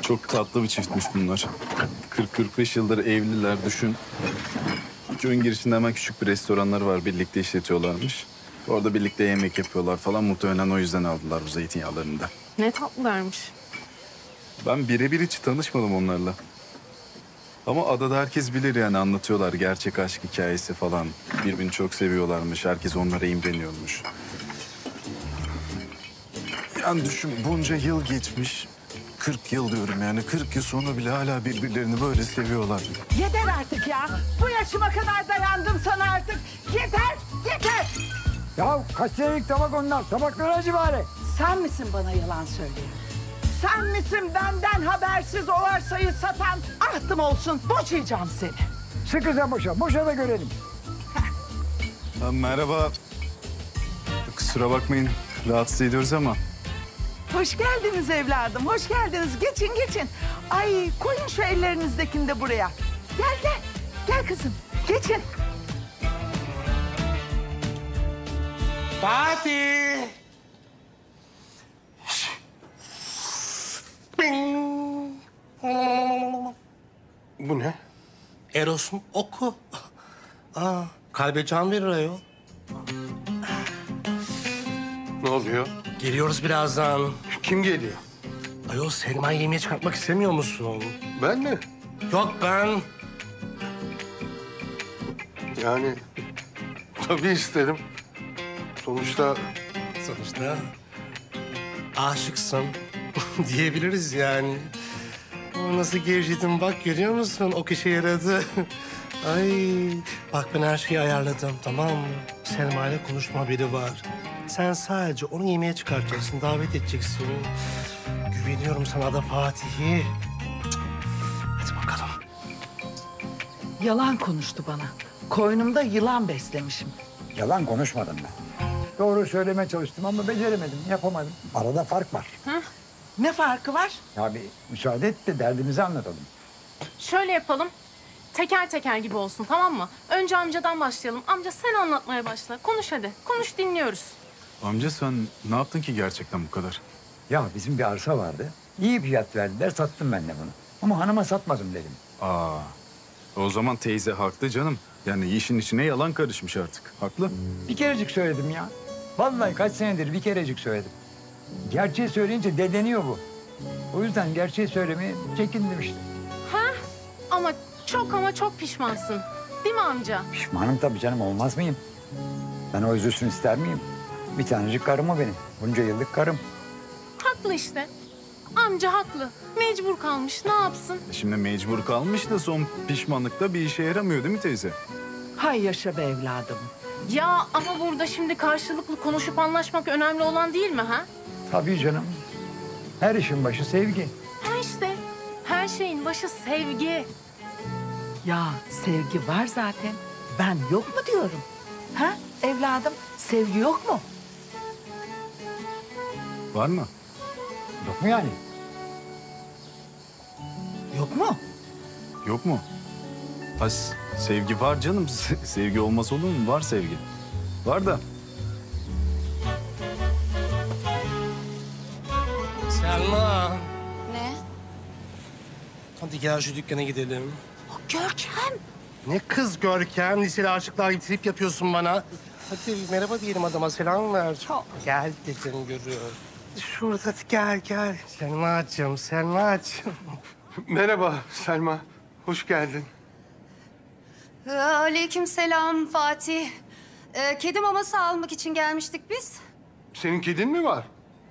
Çok tatlı bir çiftmiş bunlar. 40-45 yıldır evliler düşün. Köyün girişinde hemen küçük bir restoranları var. Birlikte işletiyorlarmış. Orada birlikte yemek yapıyorlar falan. Muhtemelen o yüzden aldılar bu zeytinyağlarını da. Ne tatlılarmış. Ben birebir hiç tanışmadım onlarla. Ama adada herkes bilir yani, anlatıyorlar gerçek aşk hikayesi falan. Birbirini çok seviyorlarmış. Herkes onlara imreniyormuş. Yani düşün, bunca yıl geçmiş. 40 yıl diyorum yani. 40 yıl sonra bile hala birbirlerini böyle seviyorlar. Yeter artık ya. Bu yaşıma kadar dayandım sana artık. Yeter, yeter. Ya kaç senelik tabak onlar? Tabakları acı bari. Sen misin bana yalan söyleyen? Sen misin benden habersiz o arsayı satan? Ahtım olsun, boşayacağım seni. Sıkı sen boşa. Boşa da görelim. Ha, merhaba. Kusura bakmayın, rahatsız ediyoruz ama. Hoş geldiniz evladım, hoş geldiniz. Geçin, geçin. Ay koyun şu ellerinizdekini de buraya. Gel, gel. Gel kızım, geçin. Fatih! Bu ne? Eros'un oku. Aa, kalbe can verir ayol. Ne oluyor? Geliyoruz birazdan. Kim geliyor? Ayol, Selma'yı yemeğe çıkartmak istemiyor musun? Ben mi? Yok, ben. Yani tabii isterim. Sonuçta Sonuçta aşıksın diyebiliriz yani. Ama nasıl gevşedim bak, görüyor musun? O işe yaradı. Ay, bak ben her şeyi ayarladım, tamam mı? Selma ile konuşma biri var. Sen sadece onu yemeğe çıkartacaksın, davet edeceksin. Güveniyorum sana da Fatih'i. Hadi bakalım. Yalan konuştu bana. Koynumda yılan beslemişim. Yalan konuşmadım ben. Doğru söylemeye çalıştım ama beceremedim, yapamadım. Arada fark var. Ne farkı var? Ya bir müsaade et de derdimizi anlatalım. Şöyle yapalım. Teker teker gibi olsun, tamam mı? Önce amcadan başlayalım. Amca sen anlatmaya başla. Konuş hadi. Konuş, dinliyoruz. Amca sen ne yaptın ki gerçekten bu kadar? Ya bizim bir arsa vardı. İyi fiyat verdiler, sattım ben de bunu. Ama hanıma satmadım dedim. Aa, o zaman teyze haklı canım. Yani işin içine yalan karışmış artık. Haklı. Bir kerecik söyledim ya. Vallahi kaç senedir bir kerecik söyledim. Gerçeği söyleyince deleniyor bu. O yüzden gerçeği söylemeye çekindim işte. Ama çok pişmansın. Değil mi amca? Pişmanım tabii canım, olmaz mıyım? Ben o üzülsün ister miyim? Bir tanecik karım o benim. Bunca yıllık karım. Haklı işte. Amca haklı. Mecbur kalmış. Ne yapsın? Şimdi mecbur kalmış da son pişmanlıkta bir işe yaramıyor değil mi teyze? Hay yaşa be evladım. Ya ama burada şimdi karşılıklı konuşup anlaşmak önemli olan değil mi ha? Tabii canım. Her işin başı sevgi. Ha işte. Her şeyin başı sevgi. Ya sevgi var zaten. Ben yok mu diyorum? Ha evladım, sevgi yok mu? Var mı? Yok mu yani? Yok mu? Yok mu? Ha, sevgi var canım. Sevgi olmaz olur mu? Var sevgi. Var da. Selma, Ne? hadi gel şu dükkana gidelim. Görkem. Ne kız Görkem, liseli aşıklar gibi trip yapıyorsun bana. Hadi merhaba diyelim adama, selam ver. Gel dedim, görüyor. Şurada, hadi gel. Selma'cığım. merhaba Selma. Hoş geldin. Aleykümselam Fatih. Kedi maması almak için gelmiştik biz. Senin kedin mi var?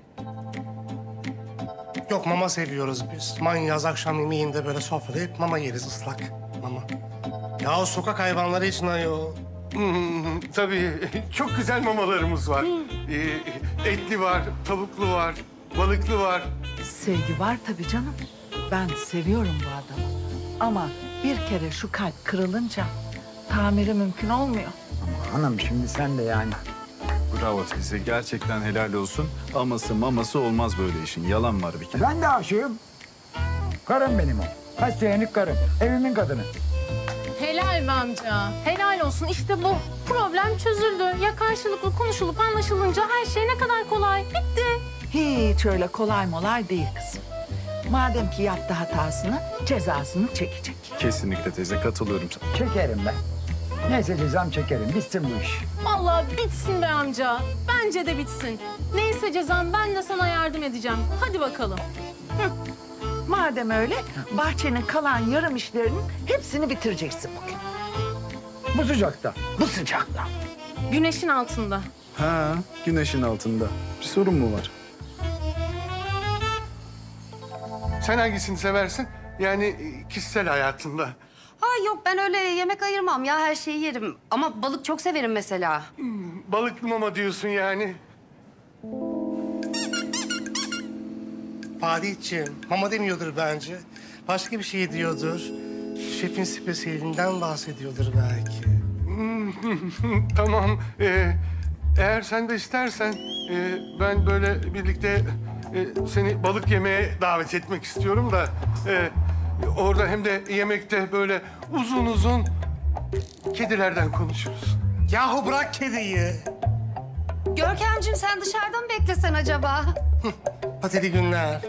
Yok, mama seviyoruz biz. Manyaz akşam yemeğinde böyle sofrada hep mama yeriz, ıslak mama. Ya o sokak hayvanları için ayol. Tabii çok güzel mamalarımız var. Etli var, tavuklu var, balıklı var. Sevgi var tabii canım. Ben seviyorum bu adamı. Ama bir kere şu kalp kırılınca tamiri mümkün olmuyor. Ama hanım şimdi sen de yani. Bravo teyze. Gerçekten helal olsun. Aması maması olmaz böyle işin. Yalan var bir kere. Ben de aşığım. Karım benim o. Kaç senelik karım. Evimin kadını. Helal be amca. Helal olsun. İşte bu. Problem çözüldü. Ya karşılıklı konuşulup anlaşılınca her şey ne kadar kolay. Bitti. Hiç öyle kolay molay değil kızım. Madem ki yaptı hatasını, cezasını çekecek. Kesinlikle teyze, katılıyorum sana. Çekerim ben. Neyse cezam çekerim. Bitsin bu iş. Vallahi bitsin be amca. Bence de bitsin. Neyse cezam, ben de sana yardım edeceğim. Hadi bakalım. Madem öyle, bahçenin kalan yarım işlerinin hepsini bitireceksin bugün. Bu sıcakta. Bu sıcakta. Güneşin altında. Ha, güneşin altında. Bir sorun mu var? Sen hangisini seversin? Yani kişisel hayatında. Ay yok ben öyle yemek ayırmam ya her şeyi yerim. Ama balık çok severim mesela. Balıklı mama diyorsun yani. Fatih'ciğim, mama demiyordur bence. Başka bir şey diyordur. Şefin spesiyelinden bahsediyordur belki. Tamam. Eğer sen de istersen ben böyle birlikte seni balık yemeye davet etmek istiyorum da orada hem de yemekte böyle uzun uzun kedilerden konuşuruz. Yahu bırak kediyi. Görkemciğim sen dışarıda mı beklesen acaba? Patili günler.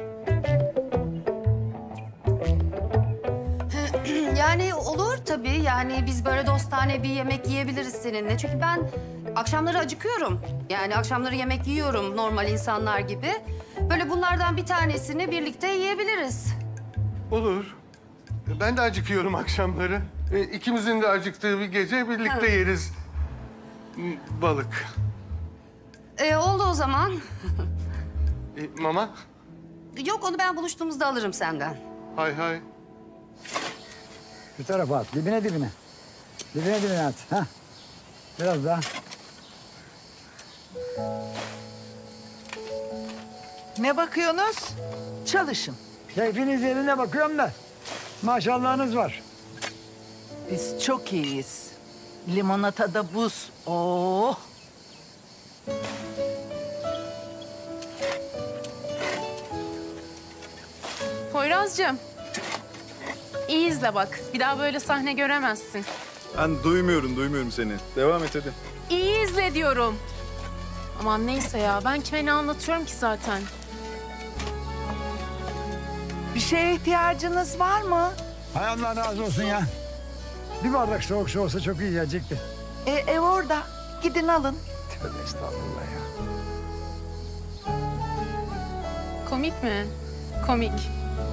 Yani olur tabii. Yani biz böyle dostane bir yemek yiyebiliriz seninle. Çünkü ben akşamları acıkıyorum. Yani akşamları yemek yiyorum normal insanlar gibi. Böyle bunlardan bir tanesini birlikte yiyebiliriz. Olur. Ben de acıkıyorum akşamları. İkimizin de acıktığı bir gece birlikte yeriz balık. Oldu o zaman. Mama? Yok onu ben buluştuğumuzda alırım senden. Hay hay. Şu tarafa at. Dibine dibine. Dibine dibine at. Hah. Biraz daha. Ne bakıyorsunuz? Çalışın. Keyfiniz yerine bakıyorum da. Maşallahınız var. Biz çok iyiyiz. Limonatada buz. Oh! Poyraz'cığım. İyi izle bak. Bir daha böyle sahne göremezsin. Ben duymuyorum seni. Devam et hadi. İyi izle diyorum. Aman neyse ya. Ben kime ne anlatıyorum ki zaten. Bir şeye ihtiyacınız var mı? Hay Allah razı olsun ya. Bir bardak soğuk su olsa çok iyi gelecekti. Ev orada. Gidin alın. Tövbe estağfurullah ya. Komik mi? Komik. Komik.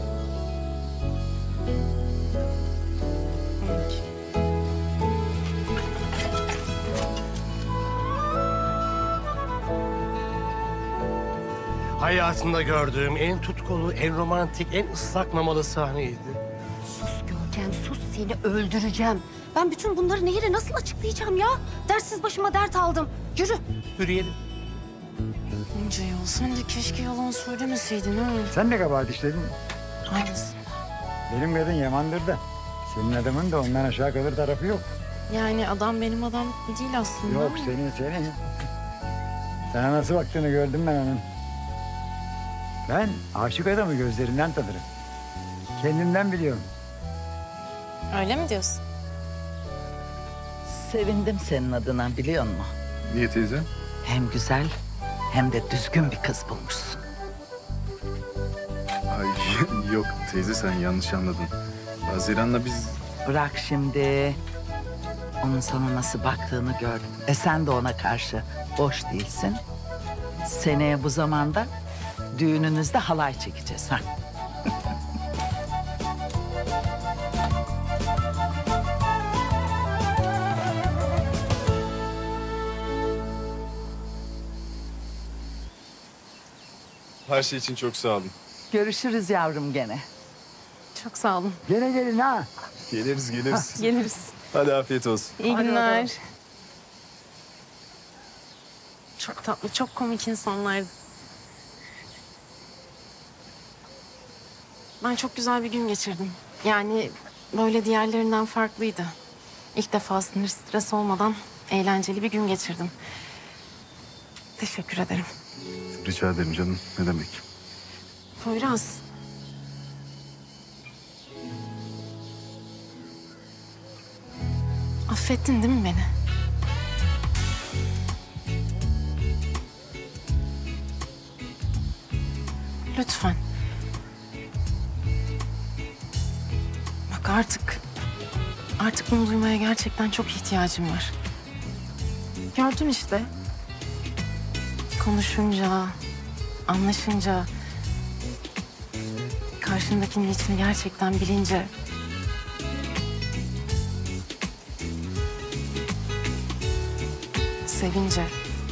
Hayatımda gördüğüm en tutkulu, en romantik, en ıslak mamalı sahneydi. Sus Görkem sus seni öldüreceğim. Ben bütün bunları Nehir'e nasıl açıklayacağım ya? Dertsiz başıma dert aldım. Yürü. Yürüyelim. Amca ya sen de keşke yalan söylemeseydin ha. Sen de kabahat işledin. Aynısı. Benim kadın yamandır da. Senin adamın da ondan aşağı kalır tarafı yok. Yani adam benim adam değil aslında. Yok ama. senin. Sana nasıl baktığını gördüm ben onun. Ben aşık adamı gözlerinden tanırım. Kendimden biliyorum. Öyle mi diyorsun? Sevindim senin adına biliyor musun? Niye teyze? Hem güzel hem de düzgün bir kız bulmuşsun. Ay yok teyze, sen yanlış anladın. Haziran'la biz... Bırak şimdi. Onun sana nasıl baktığını gördüm. Sen de ona karşı boş değilsin. Seneye bu zamanda düğününüzde halay çekeceğiz ha. Her şey için çok sağ olun. Görüşürüz yavrum gene. Çok sağ olun. Gene gelin ha. Geliriz. Geliriz. Hadi afiyet olsun. İyi Hadi günler. bakalım. Çok tatlı, çok komik insanlardı. Ben çok güzel bir gün geçirdim. Yani böyle diğerlerinden farklıydı. İlk defa sinir stres olmadan eğlenceli bir gün geçirdim. Teşekkür ederim. Rica ederim canım. Ne demek? Poyraz. Affettin değil mi beni? Lütfen. Bak artık bunu duymaya gerçekten çok ihtiyacım var. Gördün işte. Konuşunca, anlaşınca, karşındakinin içini gerçekten bilince... sevince...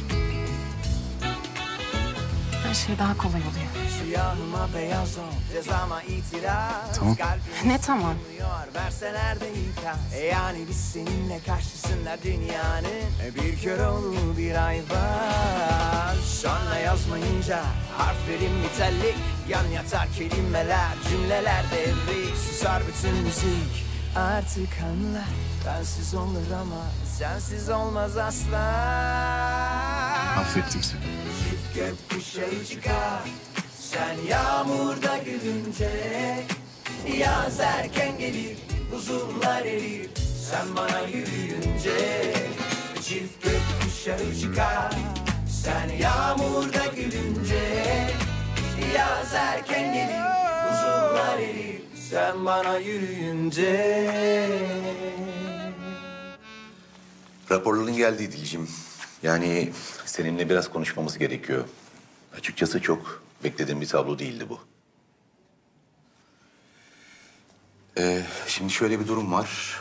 her şey daha kolay oluyor. Siyahıma beyaz ol, cezama itiraz. Tamam. Ne tamam? Verseler de ikaz. Yani biz seninle karşısında dünyanın bir kör oğlu bir ay var. Sonra yazmayınca harflerim mitellik, yan yatar kelimeler, cümleler devrik. Susar bütün müzik, artık anla. Bensiz olur ama sensiz olmaz asla. Affettim seni. Çift gökkuşağı çıkar, sen yağmurda gülünce. Yaz erken gelir, buzullar erir, sen bana yürüyünce. Çift gökkuşağı çıkar, sen yağmurda gülünce. Yaz erken gelir, buzullar erir, sen bana yürüyünce. Raporların geldi Dilciğim. Yani seninle biraz konuşmamız gerekiyor. Açıkçası çok beklediğim bir tablo değildi bu. Şimdi şöyle bir durum var.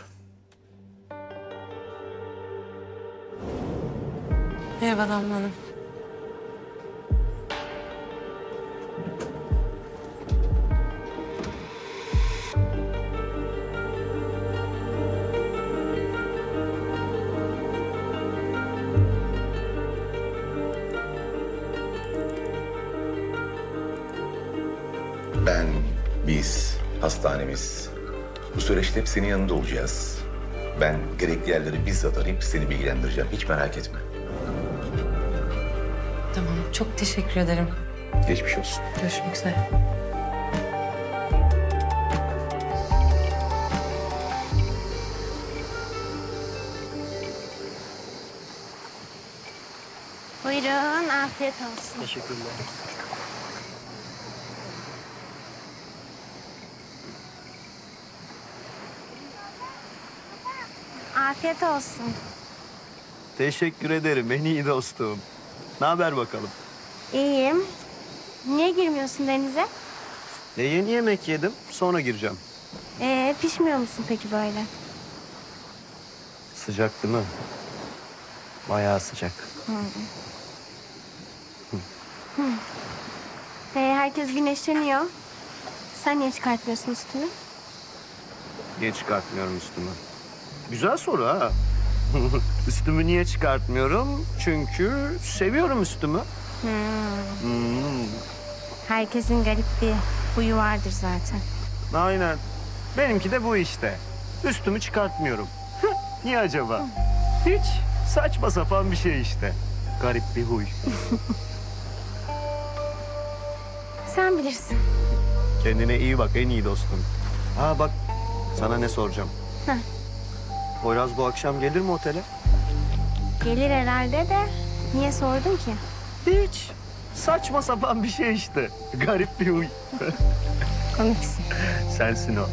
Merhaba Damla Hanım. Biz, hastanemiz bu süreçte hep senin yanında olacağız. Ben gerekli yerleri bizzat arayıp seni bilgilendireceğim. Hiç merak etme. Tamam, çok teşekkür ederim. Geçmiş olsun. Görüşmek üzere. Buyurun, afiyet olsun. Teşekkürler. Afiyet olsun. Teşekkür ederim en iyi dostum. Ne haber bakalım? İyiyim. Niye girmiyorsun denize? Yeni yemek yedim, sonra gireceğim. Pişmiyor musun peki böyle? Sıcak değil mi? Bayağı sıcak. Herkes güneşleniyor. Sen niye çıkartmıyorsun üstünü? Niye çıkartmıyorum üstümü? Güzel soru ha. Üstümü niye çıkartmıyorum? Çünkü seviyorum üstümü. Herkesin garip bir huyu vardır zaten. Aynen. Benimki de bu işte. Üstümü çıkartmıyorum. Niye acaba? Hiç. Saçma sapan bir şey işte. Garip bir huy. Sen bilirsin. Kendine iyi bak, en iyi dostum. Ha bak, sana ne soracağım. Heh. Poyraz bu akşam gelir mi otele? Gelir herhalde de niye sordun ki? Hiç. Saçma sapan bir şey işte. Garip bir huy. Komiksin. Sensin o.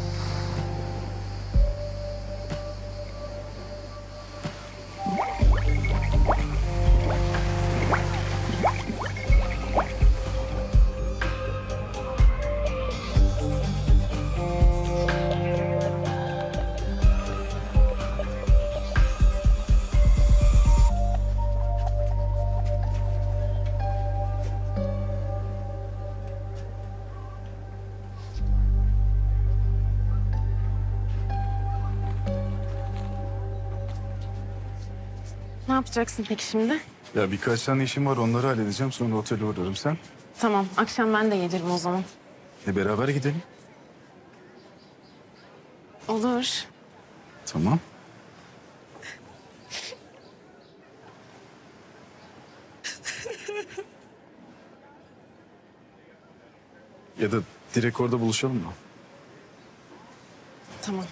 Ne yapacaksın peki şimdi? Ya birkaç tane işim var, onları halledeceğim. Sonra otele uğrarım. Sen? Tamam, akşam ben de gelirim o zaman. Beraber gidelim. Olur. Tamam. Ya da direkt orada buluşalım mı? Tamam.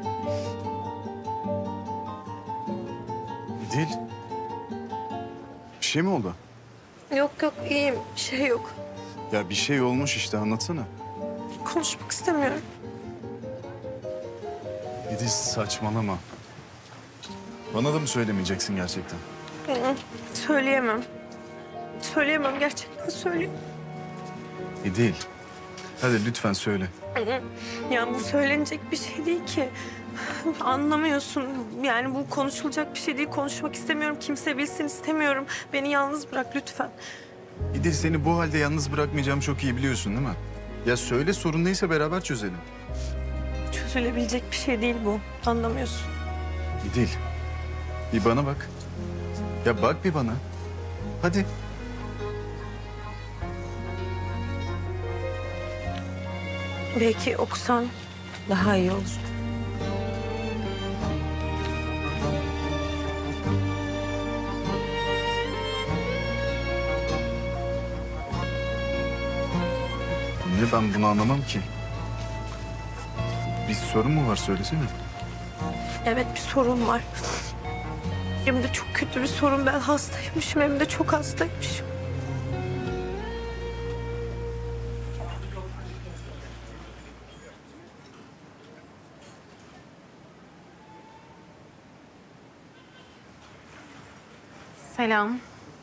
Dil. şey mi oldu? Yok yok iyiyim. Bir şey yok. Ya bir şey olmuş işte, anlatsana. Konuşmak istemiyorum. İdil saçmalama. Bana da mı söylemeyeceksin gerçekten? Söyleyemem. Söyleyemem gerçekten söyleyemem. İdil. Hadi lütfen söyle. Yani bu söylenecek bir şey değil ki. Anlamıyorsun. Yani bu konuşulacak bir şey değil. Konuşmak istemiyorum. Kimse bilsin istemiyorum. Beni yalnız bırak lütfen. İdil, seni bu halde yalnız bırakmayacağımı çok iyi biliyorsun değil mi? Ya söyle, sorun neyse beraber çözelim. Çözülebilecek bir şey değil bu. Anlamıyorsun. İdil, bir bana bak. Ya bak bir bana. Hadi. Belki okusan daha iyi olur. Ne, ben bunu anlamam ki. Bir sorun mu var, söylesene. Evet bir sorun var. Hem de çok kötü bir sorun. Ben hastaymışım hem de çok hastaymışım. Selam.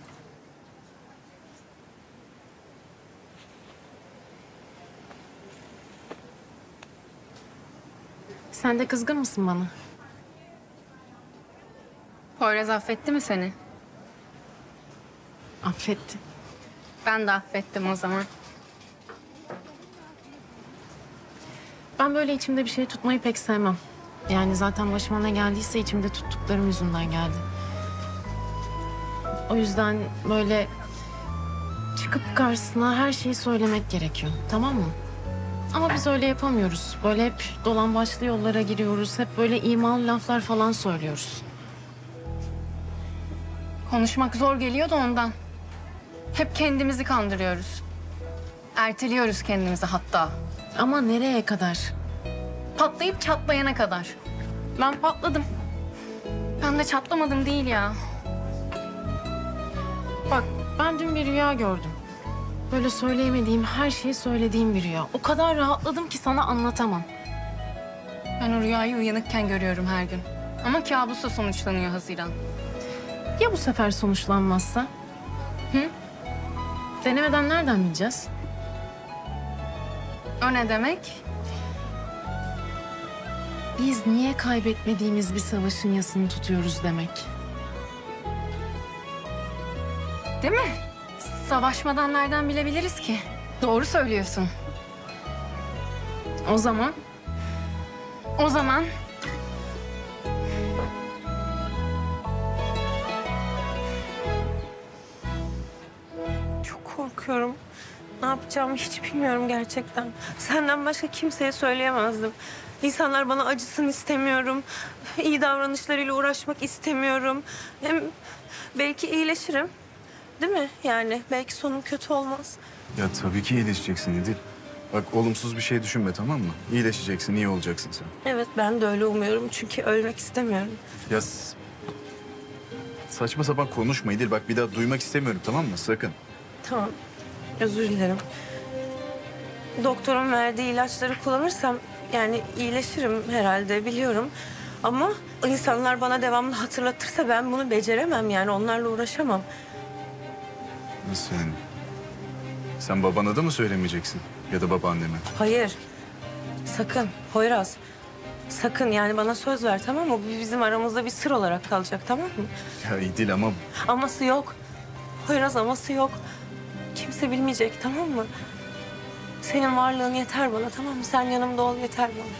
Sen de kızgın mısın bana? Poyraz affetti mi seni? Affetti. Ben de affettim o zaman. Ben böyle içimde bir şey tutmayı pek sevmem. Yani zaten başıma ne geldiyse içimde tuttuklarım yüzünden geldi. O yüzden böyle çıkıp karşısına her şeyi söylemek gerekiyor, tamam mı? Ama biz öyle yapamıyoruz. Böyle hep dolambaçlı yollara giriyoruz. Hep böyle imalı laflar falan söylüyoruz. Konuşmak zor geliyor da ondan. Hep kendimizi kandırıyoruz. Erteliyoruz kendimizi hatta. Ama nereye kadar? Patlayıp çatlayana kadar. Ben patladım. Ben de çatlamadım değil ya. Bak ben dün bir rüya gördüm. Böyle söyleyemediğim her şeyi söylediğim bir rüya. O kadar rahatladım ki sana anlatamam. Ben o rüyayı uyanıkken görüyorum her gün. Ama kabusla sonuçlanıyor Haziran. Ya bu sefer sonuçlanmazsa? Hı? Denemeden nereden bileceğiz? O ne demek? Biz niye kaybetmediğimiz bir savaşın yasını tutuyoruz demek. Değil mi? Savaşmadan nereden bilebiliriz ki? Doğru söylüyorsun. O zaman? O zaman... Çok korkuyorum. Ne yapacağımı hiç bilmiyorum gerçekten. Senden başka kimseye söyleyemezdim. İnsanlar bana acısın istemiyorum. İyi davranışlarıyla uğraşmak istemiyorum. Hem belki iyileşirim. Değil mi? Yani belki sonum kötü olmaz. Ya tabii ki iyileşeceksin İdil. Bak olumsuz bir şey düşünme, tamam mı? İyileşeceksin, iyi olacaksın sen. Evet ben de öyle umuyorum çünkü ölmek istemiyorum. Ya saçma sapan konuşma İdil. Bak bir daha duymak istemiyorum, tamam mı? Sakın. Tamam. Özür dilerim. Doktorun verdiği ilaçları kullanırsam yani iyileşirim herhalde biliyorum. Ama insanlar bana devamlı hatırlatırsa ben bunu beceremem yani onlarla uğraşamam. Nasıl yani? Sen babana da mı söylemeyeceksin? Ya da babaanneme? Hayır. Sakın Poyraz. Sakın yani bana söz ver tamam mı? Bu bizim aramızda bir sır olarak kalacak tamam mı? Ya İdil ama... Aması yok. Poyraz aması yok. Kimse bilmeyecek tamam mı? Senin varlığın yeter bana tamam mı? Sen yanımda ol yeter bana.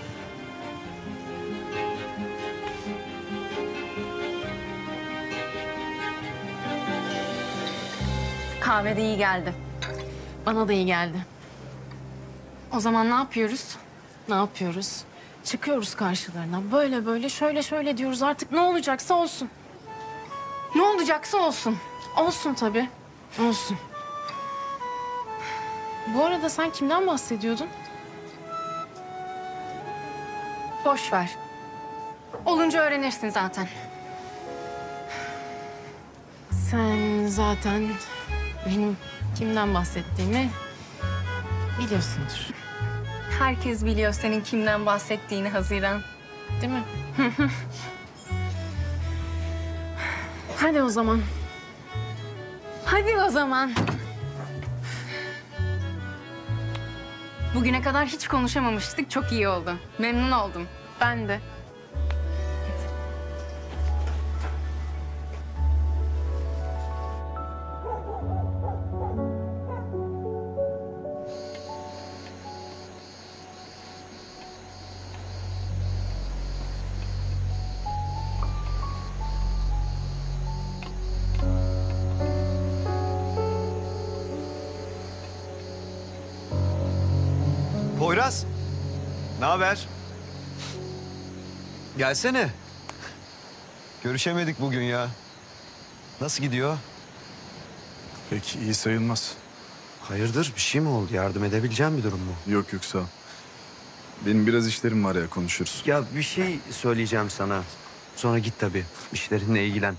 Kahve de iyi geldi. Bana da iyi geldi. O zaman ne yapıyoruz? Ne yapıyoruz? Çıkıyoruz karşılarına. Böyle böyle şöyle şöyle diyoruz. Artık ne olacaksa olsun. Ne olacaksa olsun. Olsun tabii. Olsun. Bu arada sen kimden bahsediyordun? Boş ver. Olunca öğrenirsin zaten. Sen zaten benim kimden bahsettiğimi biliyorsundur. Herkes biliyor senin kimden bahsettiğini Haziran. Değil mi? Hadi o zaman. Hadi o zaman. Bugüne kadar hiç konuşamamıştık. Çok iyi oldu. Memnun oldum. Ben de. Poyraz, ne haber? Gelsene. Görüşemedik bugün ya. Nasıl gidiyor? Pek iyi sayılmaz. Hayırdır, bir şey mi oldu? Yardım edebileceğim bir durum mu? Yok yok sağ ol. Benim biraz işlerim var ya, konuşuruz. Ya bir şey söyleyeceğim sana. Sonra git tabii. İşlerinle ilgilen.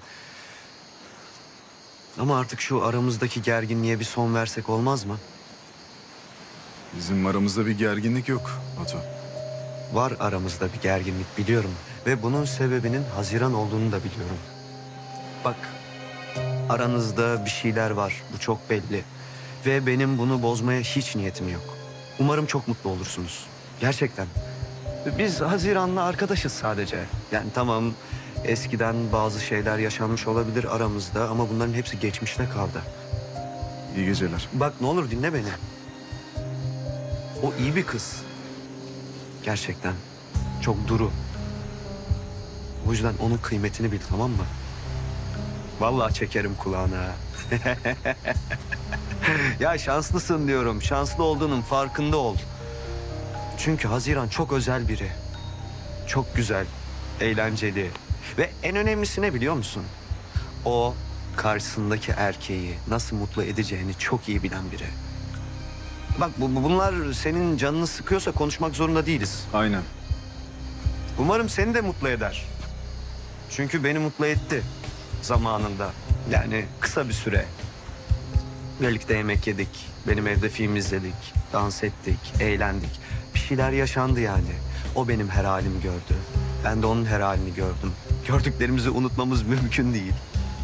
Ama artık şu aramızdaki gerginliğe bir son versek olmaz mı? Bizim aramızda bir gerginlik yok Batu. Var aramızda bir gerginlik biliyorum. Ve bunun sebebinin Haziran olduğunu da biliyorum. Bak, aranızda bir şeyler var. Bu çok belli. Ve benim bunu bozmaya hiç niyetim yok. Umarım çok mutlu olursunuz. Gerçekten. Biz Haziran'la arkadaşız sadece. Yani tamam, eskiden bazı şeyler yaşanmış olabilir aramızda ama bunların hepsi geçmişte kaldı. İyi geceler. Bak ne olur dinle beni. O iyi bir kız. Gerçekten. Çok duru. O yüzden onun kıymetini bil, tamam mı? Vallahi çekerim kulağına. Ya şanslısın diyorum. Şanslı olduğunun farkında ol. Çünkü Haziran çok özel biri. Çok güzel, eğlenceli. Ve en önemlisi ne biliyor musun? O karşısındaki erkeği nasıl mutlu edeceğini çok iyi bilen biri. Bak bunlar senin canını sıkıyorsa konuşmak zorunda değiliz. Aynen. Umarım seni de mutlu eder. Çünkü beni mutlu etti zamanında. Yani kısa bir süre. Birlikte yemek yedik. Benim evde film izledik. Dans ettik, eğlendik. Bir şeyler yaşandı yani. O benim her halimi gördü. Ben de onun her halini gördüm. Gördüklerimizi unutmamız mümkün değil.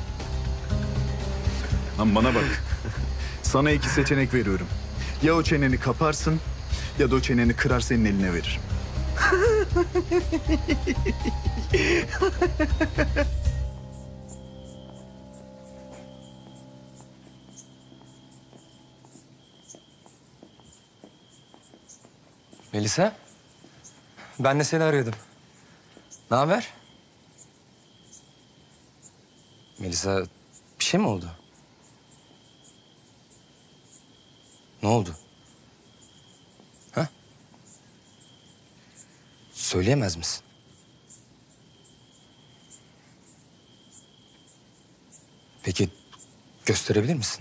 Lan bana bak. Sana iki seçenek veriyorum. Ya o çeneni kaparsın ya da o çeneni kırar senin eline veririm. Melisa, ben de seni arıyordum. Ne haber? Melisa, bir şey mi oldu? Ne oldu? Ha? Söyleyemez misin? Peki, gösterebilir misin?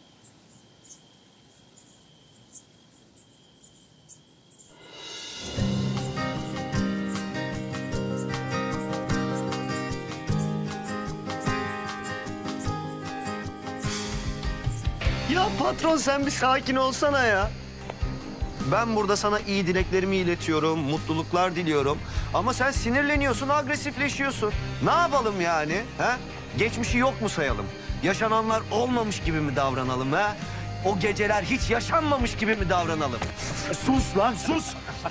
Ya patron sen bir sakin olsana ya. Ben burada sana iyi dileklerimi iletiyorum, mutluluklar diliyorum. Ama sen sinirleniyorsun, agresifleşiyorsun. Ne yapalım yani? Ha? Geçmişi yok mu sayalım? Yaşananlar olmamış gibi mi davranalım ha? O geceler hiç yaşanmamış gibi mi davranalım? Sus lan sus!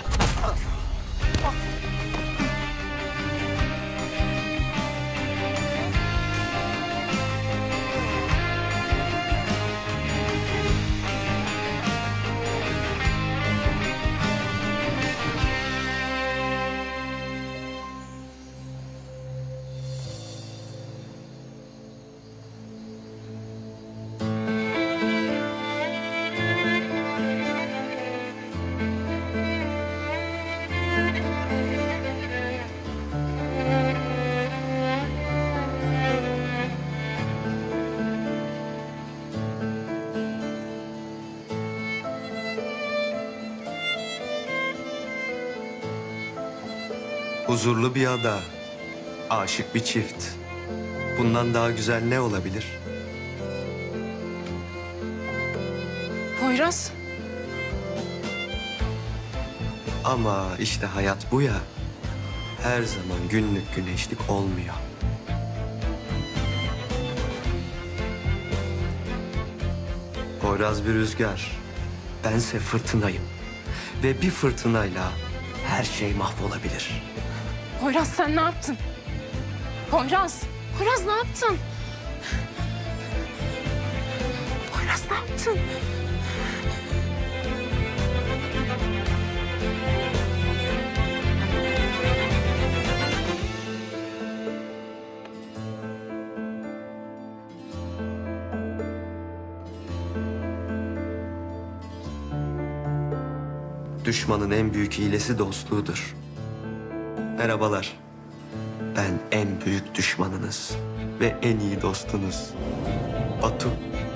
Huzurlu bir ada, aşık bir çift. Bundan daha güzel ne olabilir? Poyraz. Ama işte hayat bu ya. Her zaman günlük güneşlik olmuyor. Poyraz bir rüzgar. Bense fırtınayım. Ve bir fırtınayla her şey mahvolabilir. Poyraz sen ne yaptın? Poyraz. Poyraz ne yaptın? Poyraz ne yaptın? Düşmanın en büyük hilesi dostluğudur. Merhabalar. Ben en büyük düşmanınız ve en iyi dostunuz. Batu.